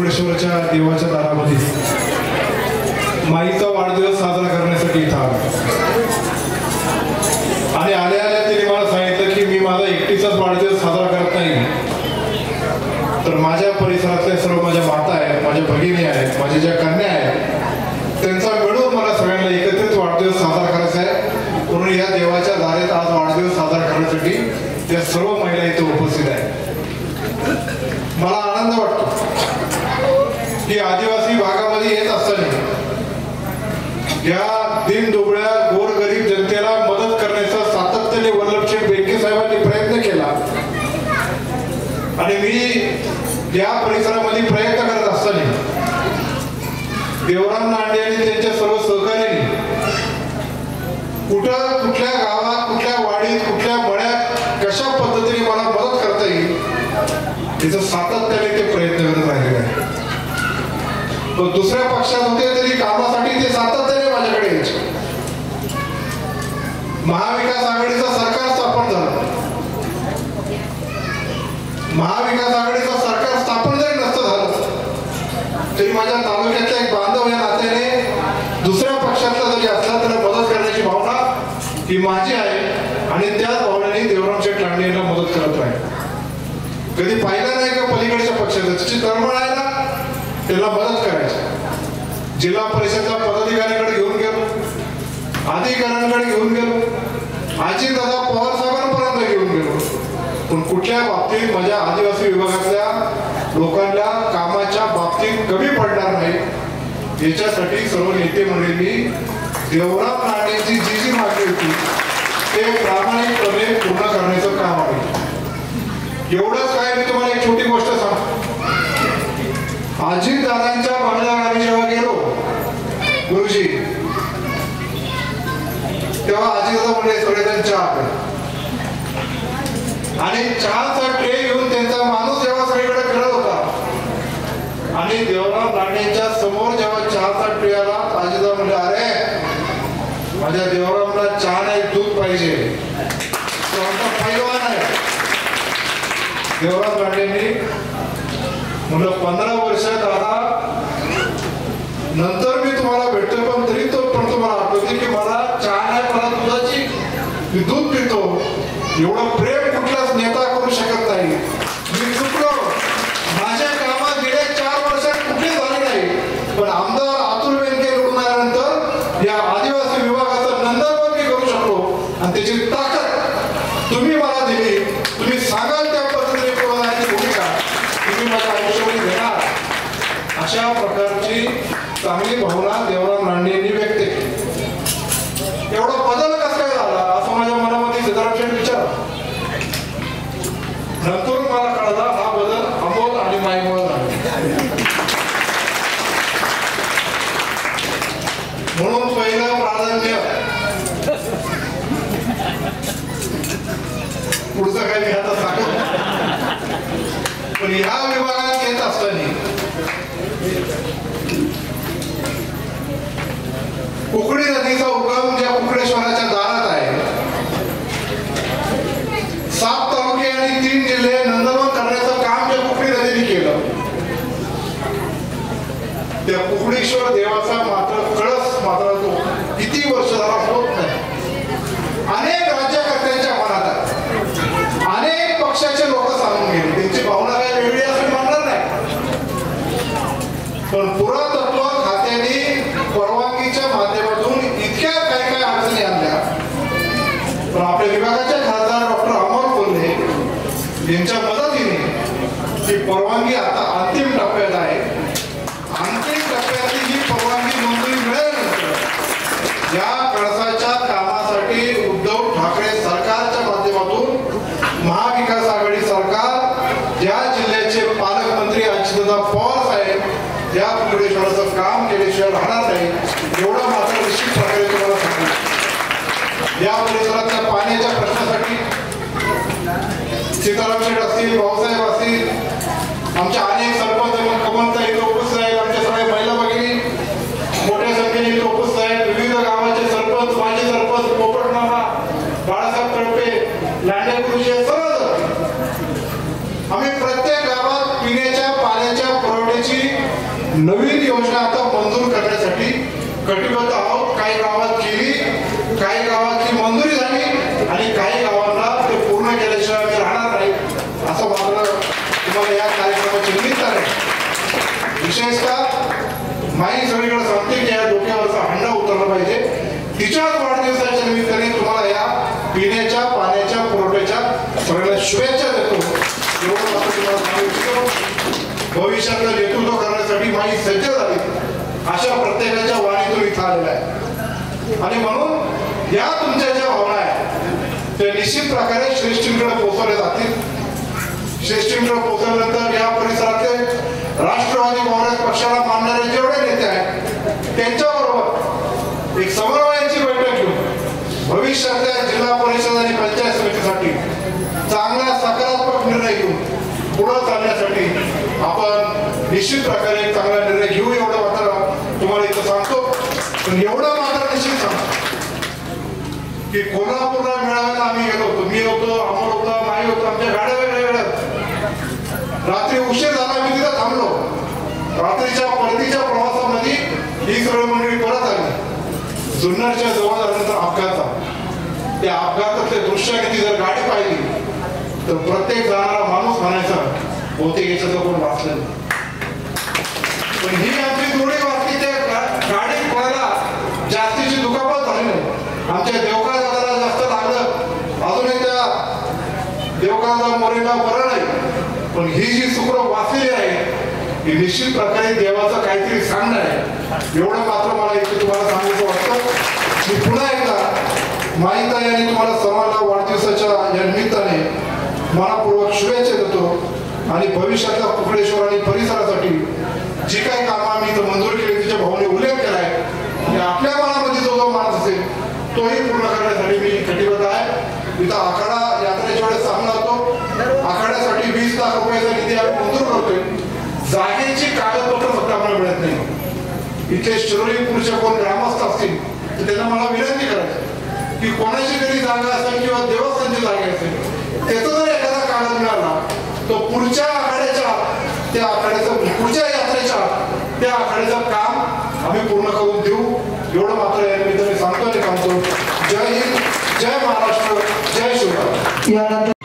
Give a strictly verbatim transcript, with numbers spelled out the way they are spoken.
कुकडेश्वराच्या देवाच्या दारामध्ये माईचा वाढदिवस साजरा करण्यासाठी इथं आलो आणि आल्या आल्या तिने मला सांगितलं की मी माझा एकटीचाच वाढदिवस साजरा करत नाही, तर माझ्या परिसरातल्या सर्व माझ्या माता आहेत, माझ्या भगिनी आहेत, माझ्या ज्या कन्या आहेत, त्यांचा मिळून मला सगळ्यांना एकत्रित वाढदिवस साजरा करायचा आहे. म्हणून या देवाच्या दारेत आज वाढदिवस साजरा करण्यासाठी त्या सर्व महिला इथे उपस्थित आहेत. मला आनंद वाटतो की आदिवासी भागामध्ये येत असताना या दिन दुबळ्या गोरगरीब जनतेला मदत करण्याचा सातत्याने वल्लभशेठ बेनके साहेबांनी प्रयत्न केला आणि मी या परिसरामध्ये प्रयत्न करत असताना देवराम लांडे आणि त्यांच्या सर्व सहकार्यांनी कुठं कुठल्या गावात, कुठल्या वाडीत, कुठल्या मळ्यात कशा पद्धतीने मला मदत करता येईल याचं सातत्याने ते प्रयत्न करत राहिलेले आहे. दुसऱ्या पक्षात होते तरी कामासाठी ते सातत्याने माझ्याकडे यायचे. महाविकास आघाडीचं सरकार स्थापन झालं, महाविकास आघाडीचं सरकार स्थापन जरी नसतं झालं तरी माझ्या तालुक्यातल्या एक बांधव या नात्याने दुसऱ्या पक्षातला जरी असला तरी मदत करण्याची भावना ही माझी आहे आणि त्याच भावनेने देवराम शेठ लांडे यांना मदत करत राहील. कधी पाहिलं नाही का पलीकडच्या पक्षाचं त्याची तळमळ आहे ना, त्याला मदत करायची. जिल्हा परिषदला पदाधिकाऱ्यांकडे घेऊन गेलो, अधिकाऱ्यांकडे घेऊन गेलो, आजी दादा पवार साहेबांपर्यंत घेऊन गेलो, पण कुठल्या बाबतीत माझ्या आदिवासी विभागातल्या लोकांना कामाच्या बाबतीत कमी पडणार नाही याच्यासाठी सर्व नेते मंडळींनी देवराम लांडेंची जी जी मागणी होती ते प्रामाणिकपणे पूर्ण करण्याचं काम आहे. एवढंच काय, मी तुम्हाला एक छोटी गोष्ट सांगतो. अजित दादांच्या बंगल्यावर आम्ही जेव्हा गेलो गुरुजी, तेव्हा अजितदादा म्हणजे सगळेजण चहा आणि चहाचा ट्रे घेऊन त्यांचा माणूस जेव्हा सगळीकडे फिरत होता आणि देवराम लांडेंच्या समोर जेव्हा चहाचा ट्रे आला, अजितदादा म्हणजे अरे माझ्या देवरामला चहा नाही दूध पाहिजे, तो आमचा पैलवान आहे. देवराम लांडेंनी म्हणलं पंधरा वर्ष दादा नंतर मी तुम्हाला भेटतोय, पण तरी तो पण तुम्हाला आठवते की मला चहा नाही, मला दुधाची, मी दूध पितो. एवढं प्रेम कुठलाच नेता करू शकत नाही. मी चुकलो, माझ्या कामात गेल्या चार वर्षात कुठे झाले नाही, पण आमदार अतुल बेनके निवडून आल्यानंतर या आदिवासी विभागाचं नंदनवन मी करू शकलो आणि त्याची ताकद तुम्ही मला दिली. तुम्ही सांगाल त्या पद्धतीने कोणाची भूमिका तुम्ही माझ्या आयुष्यामध्ये घेणार, अशा प्रकारची चांगली भावना देवराम लांडे यांनी व्यक्त केली. एवढा बदल कसा काय झाला असं माझ्या मनामध्ये सिद्धराम विचार. नंतर मला कळला हा बदल अमोल आणि माईमुळे झाला. म्हणून पहिलं प्राधान्य पुढचं काही मी आता सांगत, पण ह्या विभागात येत असताना कुकडी नदीचा उगम ज्या कुकडेश्वराच्या दारात आहे, सात तालुके आणि तीन जिल्हे नंदनवन करण्याचं काम ज्या कुकडी नदीने केलं, त्या कुकडेश्वर देवाचा मात्र कळस मात्र तो किती वर्ष झाला होत नाही. अनेक राज्यकर्त्यांच्या मनात आहे, अनेक पक्षाचे लोक सांगून गेले, त्यांची भावना काय वेगळी असं म्हणणार नाही, पण पुरातत्व खात्याने परवानगीच्या माध्यमातून इतक्या काय काय अडचणी आणल्या, पण आपल्या विभागाचे खासदार डॉक्टर अमोल कोल्हे यांच्या मदतीने ही परवानगी आता अंतिम टप्प्यात आहे. अंतिम टप्प्यातली ही परवानगी मंजुरी मिळाल्यानंतर या कळसाच्या कामासाठी उद्धव ठाकरे सरकारच्या माध्यमातून महाविकास आघाडी सरकार ज्या जिल्ह्याचे पालकमंत्री अजितदादा पवार साहेब या कुकडेश्वराचं काम केल्याशिवाय राहणार नाही, एवढं मात्र निश्चित प्रकारे तुम्हाला सांगितलं. या परिसरातल्या पाण्याच्या प्रश्नासाठी सीताराम शेठ असतील, भाऊसाहेब असतील, आमच्या अनेक सरपंच कमलता इथे उपस्थित आहेत, आमच्या सगळ्या महिला भगिनी मोठ्या संख्येने इथे उपस्थित आहेत, विविध गावाचे सरपंच, माजी सरपंच, पोपटमामा, बाळासाहेब तडपे, लांडे गुरुजी, सर्व आम्ही प्रत्येक गावात पिण्याच्या पाण्याच्या पुरवठ्याची नवीन योजना आता मंजूर करण्यासाठी कटिबद्ध आहोत. काही गावात केली, काही गावाची मंजुरी झाली आणि काही गावांना ते पूर्ण केल्याशिवाय आम्ही राहणार नाही असं मात्र तुम्हाला या कार्यक्रमाच्या निमित्ताने विशेषतः माई सगळीकडे सांगते की या डोक्यावरचा हंडा उतरला पाहिजे. तिच्याच वाढदिवसाच्या निमित्ताने तुम्हाला या पिण्याच्या पाण्याच्या पुरवठ्याच्या सगळ्या शुभेच्छा देतो. एवढं मात्र तुम्हाला सांगू इच्छितो. भविष्यातलं नेतृत्व करण्यासाठी माई सज्ज झाली अशा प्रत्येकाच्या वाणीतून इथं आलेला आहे आणि म्हणून या तुमच्या ज्या भावना आहेत त्या निश्चित प्रकारे श्रेष्ठींकडे पोहोचवल्या जातील. श्रेष्ठींकडे पोहोचल्यानंतर या परिसरातले राष्ट्रवादी काँग्रेस पक्षाला मानणारे जेवढे नेते आहेत त्यांच्याबरोबर एक समन्वयाची बैठक घेऊन भविष्यातल्या जिल्हा परिषद आणि पंचायत समितीसाठी चांगला सकारात्मक निर्णय घेऊन पुढे चालण्यासाठी आपण निश्चित प्रकारे चांगला निर्णय घेऊ एवढं मात्र तुम्हाला इथं सांगतो. पण एवढं मात्र निश्चित सांगतो की कोल्हापूरला मेळाव्याला आम्ही गेलो होतो. मी होतो, अमोल होता, माई होतो, आमच्या गाड्या वेगळ्या वेगळ्या. रात्री उशीर झाला, मी तिथं थांबलो. रात्रीच्या परतीच्या प्रवासामध्ये ही सगळी मंडळी परत आली. जुन्नरच्या जवळ आल्यानंतर अपघात झाला. त्या अपघातातले दृश्य ती जर गाडी पाहिली तर प्रत्येक जाणारा माणूस म्हणायचा बहुतेक याच्यात कोण वाचलं नाही. पण ही आमची जोडी वाचली. त्या गाडीत कोणाला जास्तीची दुखापत झाली नाही. आमच्या देवकाळ दादाला जास्त लागलं, अजूनही त्या देवकाळ मोरेला बरं नाही. पण ही जी सुखरूप वाचलेली आहे ही निश्चित प्रकारे देवाचं काहीतरी सांगणं आहे एवढं मात्र मला इथे तुम्हाला सांगायचं वाटतं. मी पुन्हा एकदा माहीत आहे आणि तुम्हाला सर्वांना वाढदिवसाच्या या निमित्ताने मनापूर्वक शुभेच्छा देतो आणि भविष्यातल्या कुकडेश्वर आणि परिसरासाठी जी काही कामं आम्ही इथं मंजूर केली तिच्या भावने उल्लेख केलाय आणि आपल्या मनामध्ये जो जो माणूस असेल तोही पूर्ण करण्यासाठी मी कटिबद्ध आहे. इथं आखाडा यात्रेच्या वेळेस सांगणार होतो आखाड्यासाठी वीस लाख रुपयाचा निधी आम्ही मंजूर करतोय. जागेची कागदपत्र फक्त आम्हाला मिळत नाही. इथे शिरोलीपूरचे कोण ग्रामस्थ असतील तर त्यांना मला विनंती करायची की कोणाची तरी जागा असेल किंवा देवस्थानची जागा असेल त्याचा जर एखादा कागद मिळाला तो पुढच्या आखाड्याच्या त्या आखाड्याचं पुढच्या यात्रेच्या त्या आखाड्याचं काम आम्ही पूर्ण करून देऊ एवढं मात्र या निमित्ताने सांगतो आणि सांगतो. जय हिंद, जय महाराष्ट्र, जय शिवराय.